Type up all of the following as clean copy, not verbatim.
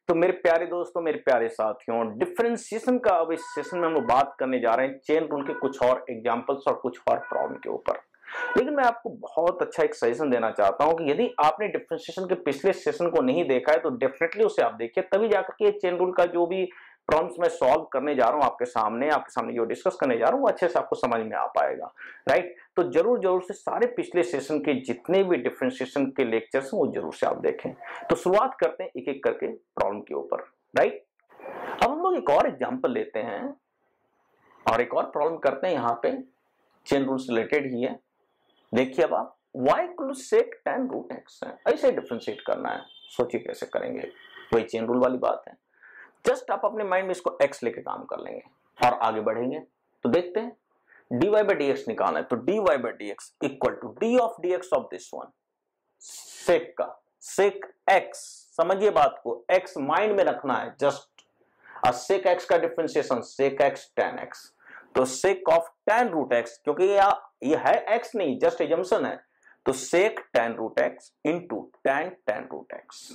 तो मेरे प्यारे दोस्तों, मेरे प्यारे साथियों, डिफरेंशिएशन का अब इस सेशन में हम लोग बात करने जा रहे हैं चेन रूल के कुछ और एग्जांपल्स और कुछ और प्रॉब्लम के ऊपर। लेकिन मैं आपको बहुत अच्छा एक सजेशन देना चाहता हूं कि यदि आपने डिफरेंशिएशन के पिछले सेशन को नहीं देखा है तो डेफिनेटली उसे आप देखिए, तभी जाकर के चेन रूल का जो भी प्रॉब्लम्स मैं सॉल्व करने जा रहा हूं आपके सामने जो डिस्कस करने जा रहा हूं वो अच्छे से आपको समझ में आ पाएगा। राइट, तो जरूर से सारे पिछले सेशन के जितने भी डिफरेंशिएशन के लेक्चर्स हैं वो जरूर से आप देखें। तो शुरुआत करते हैं एक एक करके प्रॉब्लम के ऊपर। राइट, अब हम लोग एक और एग्जांपल लेते हैं और एक और प्रॉब्लम करते हैं। यहाँ पे चेन रूल से रिलेटेड ही है। देखिए अब आप y = sec tan root x है, ऐसे डिफरेंशिएट करना है। सोचिए कैसे करेंगे, वही चेन रूल वाली बात है। जस्ट आप अपने माइंड में इसको x लेके काम कर लेंगे और आगे बढ़ेंगे। तो देखते हैं dy/dx निकालना है, तो dy/dx equal to d of dx of this one, sec का सेक x। समझिए बात को, x माइंड में रखना है। जस्ट सेक x का differentiation sec x tan x, तो sec of tan root x, क्योंकि ये है x नहीं, जस्ट एजम्पशन है, तो sec tan root x into tan root x।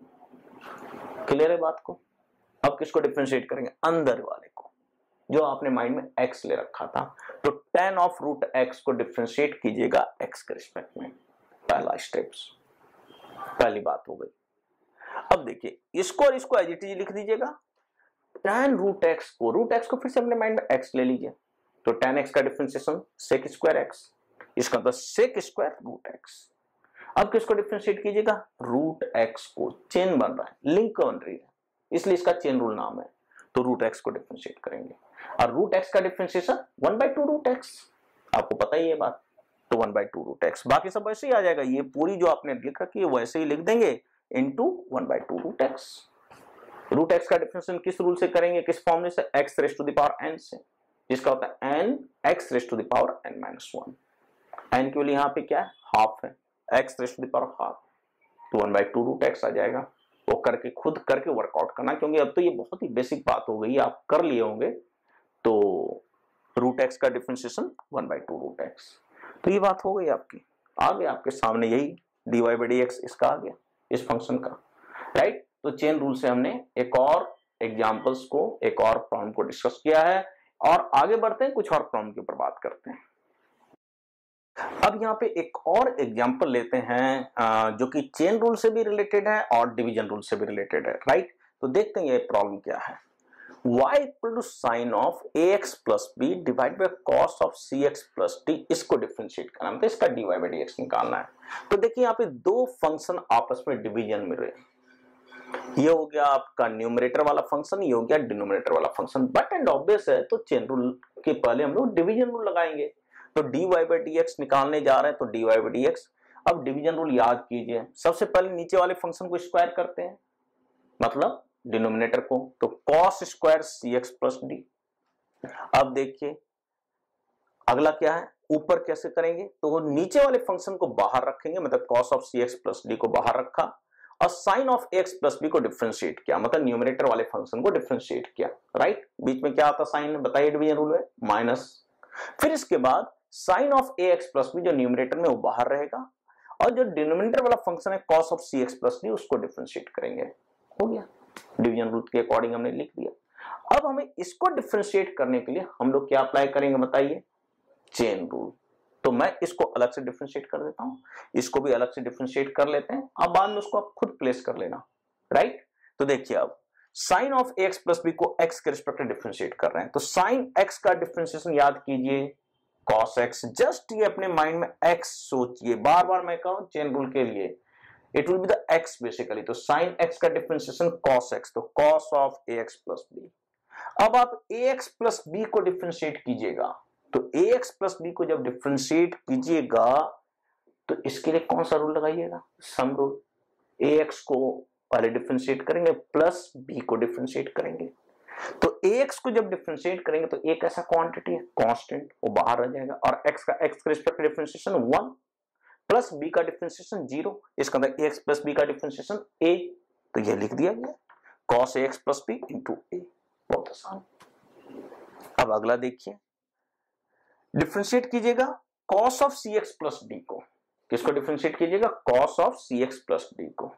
Clear है बात को? अब किसको डिफरेंशिएट करेंगे? अंदर वाले को, जो आपने माइंड में x ले रखा था। तो tan ऑफ रूट x को डिफरेंशिएट कीजिएगा x के रिस्पेक्ट में। पहला स्टेप्स, पहली बात हो गई। अब देखिए इसको और इसको एज इट इज लिख दीजिएगा। tan रूट x को फिर से अपने माइंड में x ले लीजिए, तो tan x का डिफरेंशिएशन sec स्क्वायर x, इसका मतलब sec स्क्वायर रूट x। अब किसको डिफरेंशिएट कीजिएगा? रूट x को। चेन बन रहा है, लिंक बन रही है, इसलिए इसका चेन रूल नाम है। तो रूट x को डिफरेंशिएट करेंगे और रूट x का डिफरेंशिएशन 1/2 रूट x, आपको पता ही है बात। तो 1/2 रूट x, बाकी सब वैसे ही आ जाएगा। ये पूरी जो आपने लिख रखी है वैसे ही लिख देंगे into 1/2 root x। Root x का डिफरेंशिएशन किस रूल से करेंगे, किस फॉर्मूले से? x raise to the power n से, जिसका होता है n x raise to the power n-1। n के लिए यहाँ पे क्या है? हाफ है, x raise to the power half, तो 1/2 रूट x आ जाएगा। वो करके खुद करके वर्कआउट करना, क्योंकि अब तो ये बहुत ही बेसिक बात हो गई, आप कर लिए होंगे। तो रूट x का डिफरेंशिएशन 1/2 रूट x, तो ये बात हो गई आपकी। आ गया आपके सामने यही dy/dx इसका आ गया, इस फंक्शन का। राइट, तो चेन रूल से हमने एक और एग्जांपल्स को, एक और प्रॉब्लम को डिस्कस किया है और आगे बढ़ते हैं, कुछ और प्रॉब्लम के ऊपर बात करते हैं। अब यहाँ पे एक और एग्जांपल लेते हैं जो कि चेन रूल से भी रिलेटेड है और डिवीजन रूल से भी रिलेटेड है। राइट, तो देखते हैं ये प्रॉब्लम क्या है। y = sin of ax plus b divide by cos of cx plus d, इसको डिफरेंशिएट करना है, तो इसका dy/dx निकालना है। तो देखिए यहाँ पे दो फंक्शन आपस में डिवीजन में रहे। ये हो गया आपका न्यूमरेटर वाला फंक्शन, ये हो गया डिनोमिनेटर वाला फंक्शन। बट एंड ऑब्वियस है, तो चेन रूल के पहले हम लोग डिवीजन रूल लगाएंगे। तो dy/dx निकालने जा रहे हैं, तो dy/dx। अब डिवीजन रूल याद कीजिए, सबसे पहले नीचे वाले फंक्शन को स्क्वायर करते हैं, मतलब डिनोमिनेटर को, तो cos square cx plus d। अब देखिए अगला क्या है, ऊपर कैसे करेंगे? तो नीचे वाले फंक्शन को बाहर रखेंगे, मतलब cos of cx plus d को बाहर रखा और sin of x plus b को डिफरेंशिएट किया, मतलब न्यूमरेटर वाले फंक्शन को डिफरेंशिएट किया। राइट, बीच में क्या आता साइन, बताइए डिवीजन रूल में? माइनस। फिर इसके बाद sin of ax plus b जो न्यूमरेटर में वो बाहर रहेगा और जो डिनोमिनेटर वाला फंक्शन है cos of cx plus d उसको डिफरेंशिएट करेंगे। हो गया, डिवीजन रूल के अकॉर्डिंग हमने लिख दिया। अब हमें इसको डिफरेंशिएट करने के लिए हम लोग क्या अप्लाई करेंगे बताइए? Chain rule. तो मैं इसको अलग से डिफरेंशिएट कर देता हूं, इसको भी अलग से डिफरेंशिएट कर लेते हैं, अब बाद में उसको आप खुद प्लेस कर लेना। राइट, तो देखिए अब sine of x plus b को x के रिस्पेक्ट में डिफरेंशिएट कर रहे हैं, तो साइन x का डिफरेंशिएशन याद कीजिए cos x। जस्ट ये अपने माइंड में x सोचिए, बार बार मैं कहूं चेन रूल के लिए it will be the x basically. तो साइन x का डिफरेंशिएशन cos x, तो cos of ax plus b। अब आप ax प्लस b को डिफरेंशिएट कीजिएगा, तो ax प्लस b को जब डिफरेंशिएट कीजिएगा तो इसके लिए कौन सा रूल लगाइएगा? Sum rule. ax को पहले डिफरेंशिएट करेंगे प्लस b को डिफरेंशिएट करेंगे, तो ax को जब डिफरेंशिएट करेंगे तो एक ऐसा क्वांटिटी है कांस्टेंट, वो बाहर आ जाएगा और x का x के रिस्पेक्ट में डिफरेंशिएशन 1 प्लस b का डिफरेंशिएशन 0, इसका मतलब ax प्लस b का डिफरेंशिएशन a, तो ये लिख दिया गया cos ax plus b into a। बहुत आसान। अब अगला देखिए, डिफरेंशिएट कीजिएगा cos of cx plus d को। किसको डिफरेंशिएट कीजिएगा? cos of cx plus d को। अब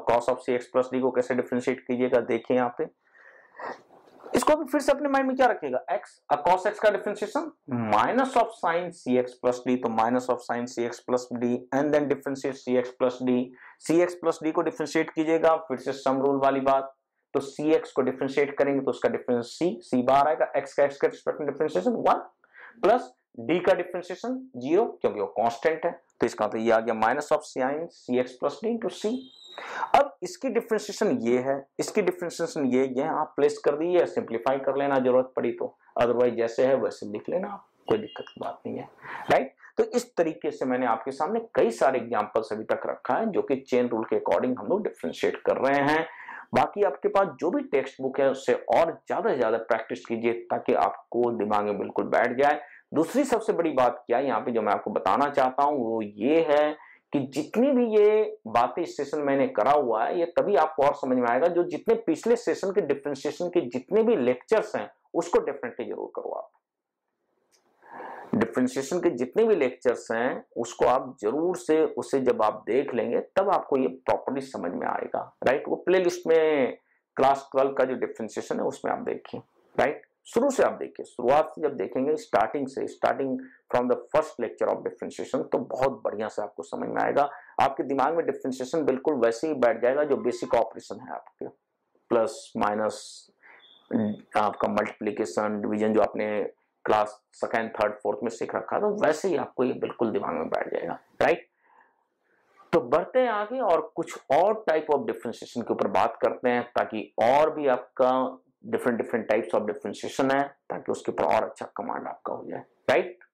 cos of c x plus d को कैसे डिफरेंशिएट कीजिएगा देखिए यहाँ पे। इसको भी फिर से अपने माइंड में क्या रखिएगा, x cos x का differentiation minus of sine c x plus d, तो minus of sine c x plus d and then differentiate c x plus d. C x plus d को डिफरेंशिएट कीजिएगा, फिर से sum rule वाली बात, तो सी x को डिफरेंशिएट करेंगे तो उसका डिफरेंस सी बाहर आएगा, x का x के रिस्पेक्ट में डिफरेंशिएशन 1 प्लस डी का डिफरेंशिएशन 0 क्योंकि वो कांस्टेंट है, तो इसका तो ये आ गया minus of sine c x plus d into c. अब इसकी डिफरेंशिएशन ये है, इसकी डिफरेंशिएशन ये आप प्लेस कर दीजिए, सिंपलीफाई कर लेना जरूरत पड़ी तो, अदरवाइज जैसे है वैसे लिख लेना, कोई दिक्कत की बात नहीं है, राइट। तो इस तरीके से मैंने आपके सामने कई सारे एग्जांपल्स अभी तक रखा है जो कि चेन रूल के अकॉर्डिंग हम लोग डिफरेंशिएट कर रहे हैं। बाकी आपके पास जो भी टेक्स्ट बुक है उससे और ज्यादा से ज्यादा प्रैक्टिस कीजिए ताकि आपको दिमाग में बिल्कुल बैठ जाए। दूसरी सबसे बड़ी बात क्या है यहाँ पे जो मैं आपको बताना चाहता हूँ वो ये है कि जितनी भी ये बातें इस सेशन मैंने करा हुआ है ये तभी आपको और समझ में आएगा, जो जितने पिछले सेशन के डिफरेंशिएशन के जितने भी लेक्चर्स हैं उसको डेफिनेटली जरूर करो आप। डिफरेंशिएशन के जितने भी लेक्चर्स हैं उसको आप जरूर से उसे जब आप देख लेंगे तब आपको ये प्रॉपर्ली समझ में आएगा, राइट। वो प्लेलिस्ट में क्लास 12 का जो डिफरेंशिएशन है उसमें आप देखिए, राइट। शुरू से आप देखिए, शुरुआत से जब देखेंगे starting from the first lecture of differentiation तो बहुत बढ़िया से आपको समझ में आएगा। आपके दिमाग में डिफरेंशिएशन बिल्कुल वैसे ही बैठ जाएगा जो बेसिक ऑपरेशन है आपके, प्लस माइनस आपका मल्टीप्लीकेशन डिवीजन जो आपने क्लास सेकेंड थर्ड फोर्थ में सीख रखा था वैसे ही आपको ये बिल्कुल दिमाग में बैठ जाएगा, राइट। तो बढ़ते हैं आगे और कुछ और टाइप ऑफ डिफरेंशिएशन के ऊपर बात करते हैं ताकि और भी आपका डिफरेंट टाइप्स ऑफ डिफरेंशिएशन है ताकि उसके ऊपर और अच्छा कमांड आपका हो जाए, राइट।